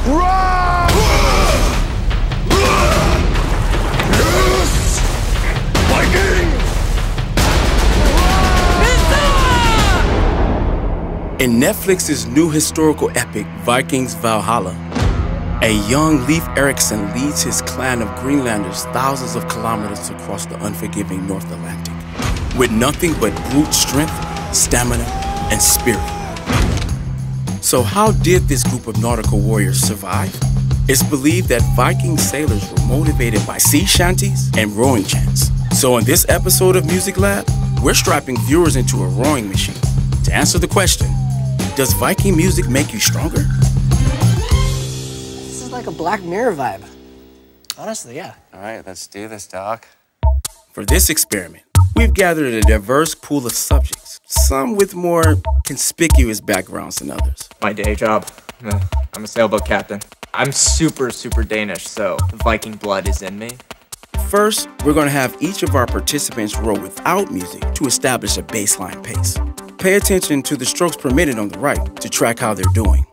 Yes! Viking! In Netflix's new historical epic, Vikings Valhalla, a young Leif Erikson leads his clan of Greenlanders thousands of kilometers across the unforgiving North Atlantic, with nothing but brute strength, stamina, and spirit. So how did this group of nautical warriors survive? It's believed that Viking sailors were motivated by sea shanties and rowing chants. So in this episode of Music Lab, we're strapping viewers into a rowing machine to answer the question, does Viking music make you stronger? This is like a Black Mirror vibe. Honestly, yeah. All right, let's do this, Doc. For this experiment, we've gathered a diverse pool of subjects, some with more conspicuous backgrounds than others. My day job. I'm a sailboat captain. I'm super Danish, so Viking blood is in me. First, we're going to have each of our participants row without music to establish a baseline pace. Pay attention to the strokes per minute on the right to track how they're doing.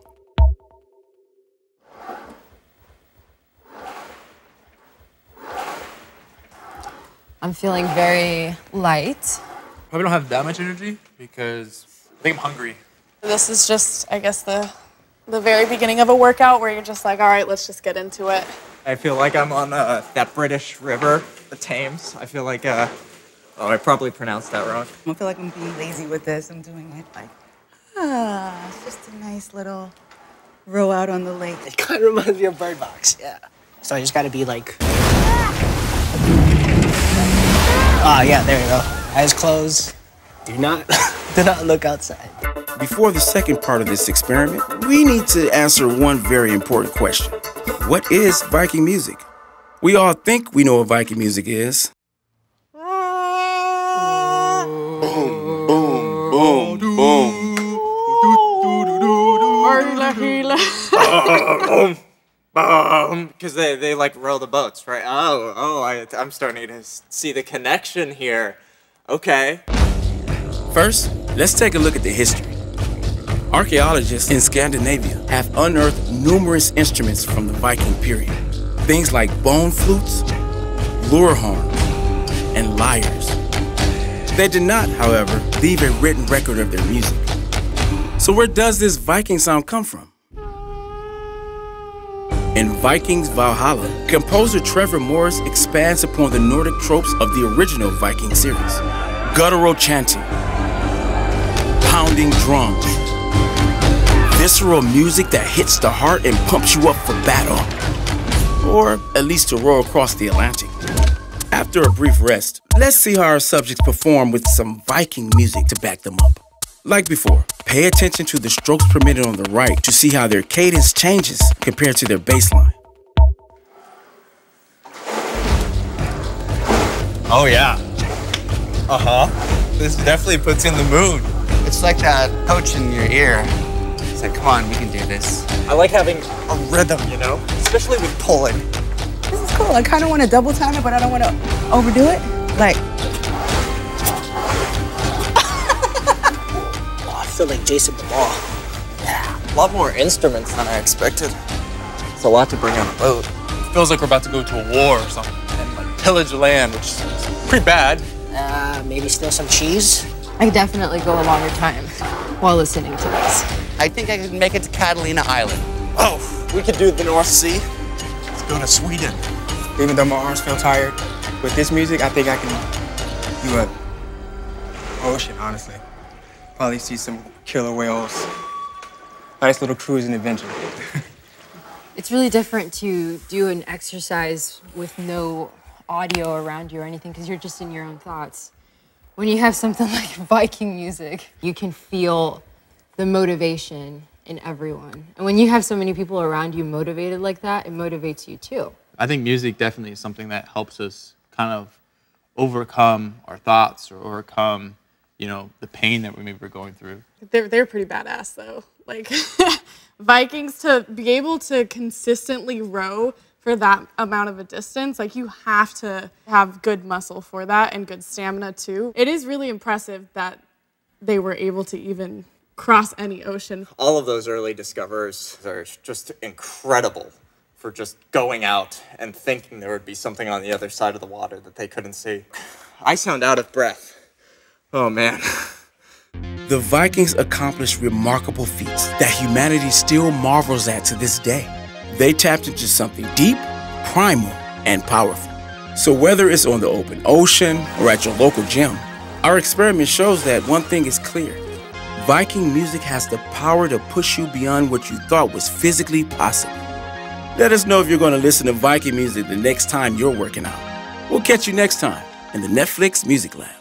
I'm feeling very light. Probably don't have that much energy because I think I'm hungry. This is just, I guess, the very beginning of a workout where you're just like, all right, let's just get into it. I feel like I'm on that British river, the Thames. I feel like, oh, I probably pronounced that wrong. I feel like I'm being lazy with this. I'm doing it like, it's just a nice little row out on the lake. It kind of reminds me of Bird Box, yeah. So I just gotta be like, yeah, there you go. Eyes closed. Do not look outside. Before the second part of this experiment, we need to answer one very important question. What is Viking music? We all think we know what Viking music is. Boom, boom. Because they like row the boats, right? I'm starting to see the connection here. Okay. First, let's take a look at the history. Archaeologists in Scandinavia have unearthed numerous instruments from the Viking period. Things like bone flutes, lure horns, and lyres. They did not, however, leave a written record of their music. So where does this Viking sound come from? In Vikings Valhalla, composer Trevor Morris expands upon the Nordic tropes of the original Viking series. Guttural chanting, pounding drums, visceral music that hits the heart and pumps you up for battle, or at least to row across the Atlantic. After a brief rest, let's see how our subjects perform with some Viking music to back them up. Like before, pay attention to the strokes per minute on the right to see how their cadence changes compared to their baseline. Oh, yeah. This definitely puts you in the mood. It's like that coach in your ear. It's like, come on, we can do this. I like having a rhythm, you know? Especially with pulling. This is cool. I kind of want to double time it, but I don't want to overdo it. Like, I feel like Jason Momoa. Yeah, a lot more instruments than I expected. It's a lot to bring on a boat. It feels like we're about to go to a war or something and like pillage land, which is pretty bad. Maybe steal some cheese? I could definitely go a longer time while listening to this. I think I can make it to Catalina Island. Oh, we could do the North Sea. Let's go to Sweden. Even though my arms feel tired, with this music, I think I can do a ocean, honestly. Probably see some killer whales. Nice little cruising adventure. It's really different to do an exercise with no audio around you or anything because you're just in your own thoughts. When you have something like Viking music, you can feel the motivation in everyone. And when you have so many people around you motivated like that, it motivates you too. I think music definitely is something that helps us kind of overcome our thoughts or overcome, you know, the pain that we maybe we're going through. They're pretty badass though. Like Vikings, to be able to consistently row for that amount of a distance, like you have to have good muscle for that and good stamina too. It is really impressive that they were able to even cross any ocean. All of those early discoverers are just incredible for just going out and thinking there would be something on the other side of the water that they couldn't see. I sound out of breath. Oh, man. The Vikings accomplished remarkable feats that humanity still marvels at to this day. They tapped into something deep, primal, and powerful. So whether it's on the open ocean or at your local gym, our experiment shows that one thing is clear. Viking music has the power to push you beyond what you thought was physically possible. Let us know if you're going to listen to Viking music the next time you're working out. We'll catch you next time in the Netflix Music Lab.